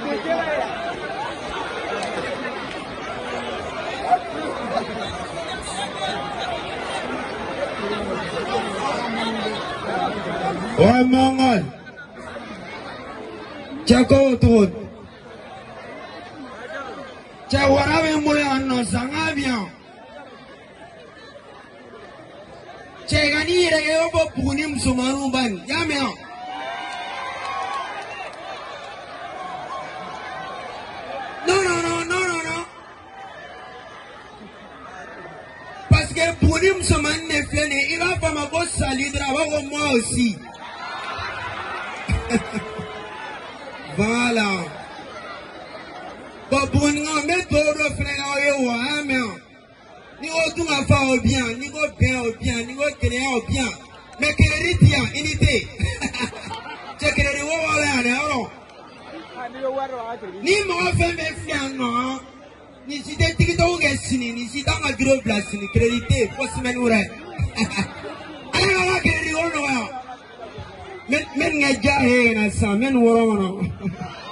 Oi Mongol, Chako Tut, Chawarabe Mulano Sangabian, Chegani Reobo Punim Sumaruban, Yamia. No. Parce que Punim Suman ne fait, il va pas ma bosse salidra, moi aussi. Voilà. Bon, pour nous mettre au frère, ni au tout à faire au bien, ni au bien au bien, ni au créer au bien. Mais que l'éritia, unité. C'est que les rois ni mon fait mes fiens, non. Ni si des tickets au gessini, ni si dans la bureau place, ni crédité, pour se mettre. Allez, on va créer au noir. Men nga jahe na sa men woro